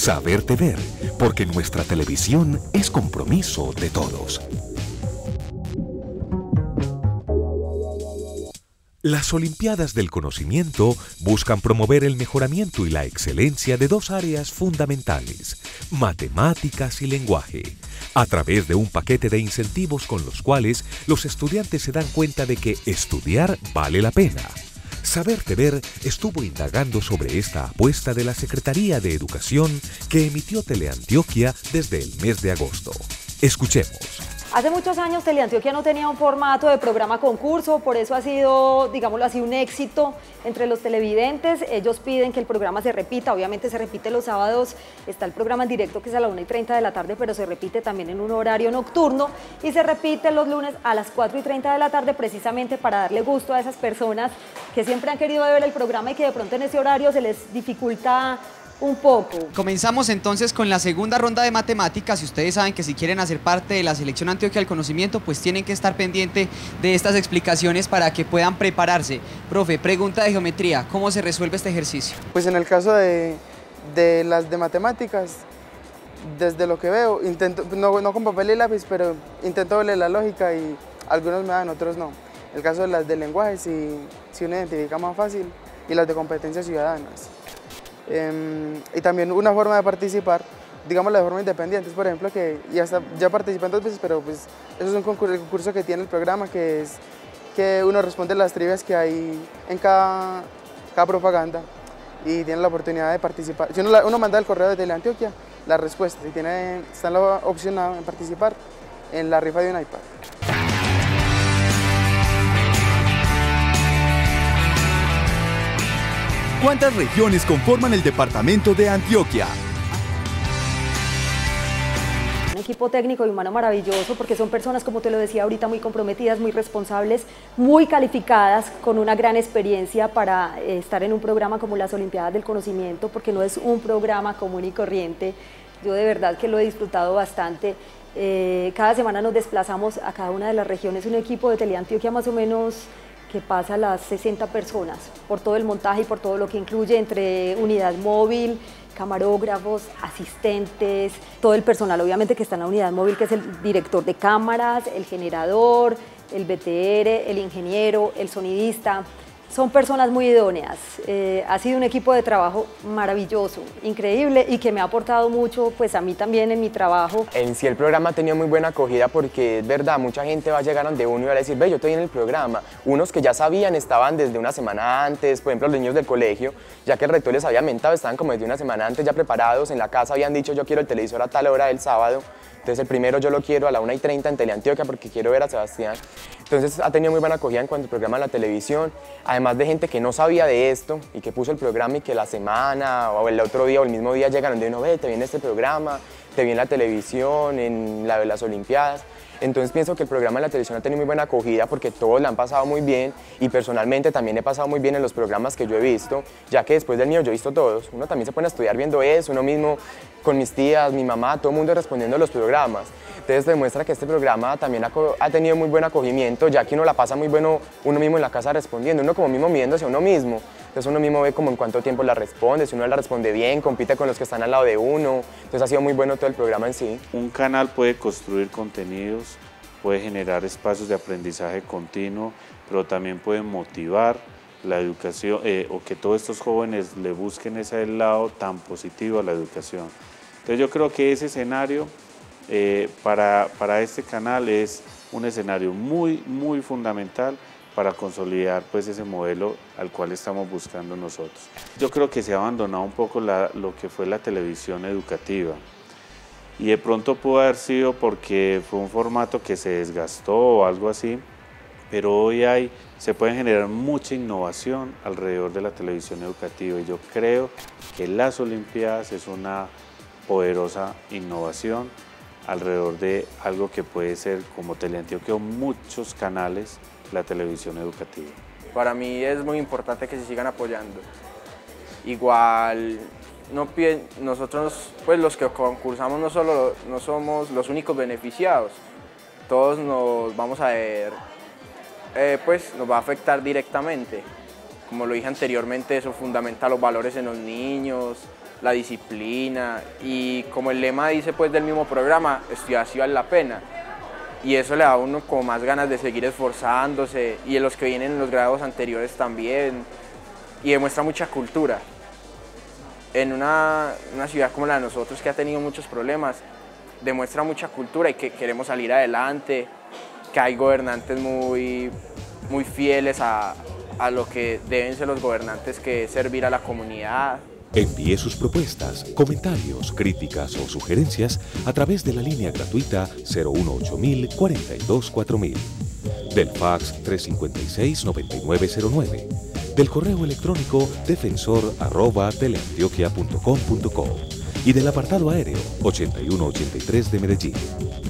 Saberte ver, porque nuestra televisión es compromiso de todos. Las Olimpiadas del Conocimiento buscan promover el mejoramiento y la excelencia de dos áreas fundamentales, matemáticas y lenguaje, a través de un paquete de incentivos con los cuales los estudiantes se dan cuenta de que estudiar vale la pena. Saberte Ver estuvo indagando sobre esta apuesta de la Secretaría de Educación que emitió Teleantioquia desde el mes de agosto. Escuchemos. Hace muchos años Teleantioquia no tenía un formato de programa concurso, por eso ha sido, digámoslo así, un éxito entre los televidentes. Ellos piden que el programa se repita, obviamente se repite los sábados, está el programa en directo que es a las 1:30 de la tarde, pero se repite también en un horario nocturno y se repite los lunes a las 4:30 de la tarde precisamente para darle gusto a esas personas que siempre han querido ver el programa y que de pronto en ese horario se les dificulta un poco. Comenzamos entonces con la segunda ronda de matemáticas y ustedes saben que si quieren hacer parte de la selección Antioquia del Conocimiento pues tienen que estar pendiente de estas explicaciones para que puedan prepararse. Profe, pregunta de geometría, ¿cómo se resuelve este ejercicio? Pues en el caso de las de matemáticas, desde lo que veo, intento, no con papel y lápiz, pero intento verle la lógica y algunos me dan, otros no. En el caso de las de lenguaje sí uno identifica más fácil y las de competencias ciudadanas. Y también una forma de participar, digámoslo de forma independiente, por ejemplo, que ya participan 2 veces, pero pues eso es un concurso que tiene el programa, que es que uno responde las trivias que hay en cada propaganda y tiene la oportunidad de participar. Si uno manda el correo de Teleantioquia, la respuesta, y está la opción en participar en la rifa de un iPad. ¿Cuántas regiones conforman el departamento de Antioquia? Un equipo técnico y humano maravilloso porque son personas, como te lo decía ahorita, muy comprometidas, muy responsables, muy calificadas, con una gran experiencia para estar en un programa como las Olimpiadas del Conocimiento, porque no es un programa común y corriente. Yo de verdad que lo he disfrutado bastante. Cada semana nos desplazamos a cada una de las regiones, un equipo de Teleantioquia más o menos que pasa a las 60 personas por todo el montaje y por todo lo que incluye entre unidad móvil, camarógrafos, asistentes, todo el personal obviamente que está en la unidad móvil, que es el director de cámaras, el generador, el BTR, el ingeniero, el sonidista. Son personas muy idóneas. Ha sido un equipo de trabajo maravilloso, increíble y que me ha aportado mucho pues a mí también en mi trabajo. En sí el programa ha tenido muy buena acogida porque es verdad, mucha gente va a llegar donde uno y va a decir, ve, yo estoy en el programa. Unos que ya sabían estaban desde una semana antes, por ejemplo los niños del colegio, ya que el rector les había mentado, estaban como desde una semana antes ya preparados, en la casa habían dicho yo quiero el televisor a tal hora del sábado. Entonces el primero yo lo quiero a la 1:30 en Teleantioquia porque quiero ver a Sebastián. Entonces ha tenido muy buena acogida en cuanto al programa en la televisión, además de gente que no sabía de esto y que puso el programa y que la semana o el otro día o el mismo día llegaron de uno, ve, te viene este programa, te viene la televisión, en las Olimpiadas. Entonces pienso que el programa en la televisión ha tenido muy buena acogida porque todos la han pasado muy bien y personalmente también he pasado muy bien en los programas que yo he visto, ya que después del mío yo he visto todos. Uno también se pone a estudiar viendo eso, uno mismo con mis tías, mi mamá, todo el mundo respondiendo a los programas. Entonces demuestra que este programa también ha tenido muy buen acogimiento, ya que uno la pasa muy bueno uno mismo en la casa respondiendo, uno como mismo midiéndose a uno mismo. Entonces uno mismo ve como en cuánto tiempo la responde, si uno la responde bien, compite con los que están al lado de uno. Entonces ha sido muy bueno todo el programa en sí. Un canal puede construir contenidos, puede generar espacios de aprendizaje continuo, pero también puede motivar la educación o que todos estos jóvenes le busquen ese lado tan positivo a la educación. Entonces yo creo que ese escenario para este canal es un escenario muy fundamental para consolidar pues ese modelo al cual estamos buscando nosotros. Yo creo que se ha abandonado un poco lo que fue la televisión educativa y de pronto pudo haber sido porque fue un formato que se desgastó o algo así, pero hoy se puede generar mucha innovación alrededor de la televisión educativa y yo creo que las Olimpiadas es una poderosa innovación alrededor de algo que puede ser como Teleantioquia o muchos canales, la televisión educativa. Para mí es muy importante que se sigan apoyando. Igual nosotros pues los que concursamos no somos los únicos beneficiados, todos nos vamos a ver, pues nos va a afectar directamente. Como lo dije anteriormente, eso fundamenta los valores en los niños, la disciplina y como el lema dice pues del mismo programa, estudiar sí vale la pena. Y eso le da a uno como más ganas de seguir esforzándose y en los que vienen en los grados anteriores también, y demuestra mucha cultura. En una ciudad como la de nosotros, que ha tenido muchos problemas, demuestra mucha cultura y que queremos salir adelante, que hay gobernantes muy fieles a lo que deben ser los gobernantes, que es servir a la comunidad. Envíe sus propuestas, comentarios, críticas o sugerencias a través de la línea gratuita 018 042 4000, del fax 356-9909, del correo electrónico defensor@teleantioquia.com.co y del apartado aéreo 8183 de Medellín.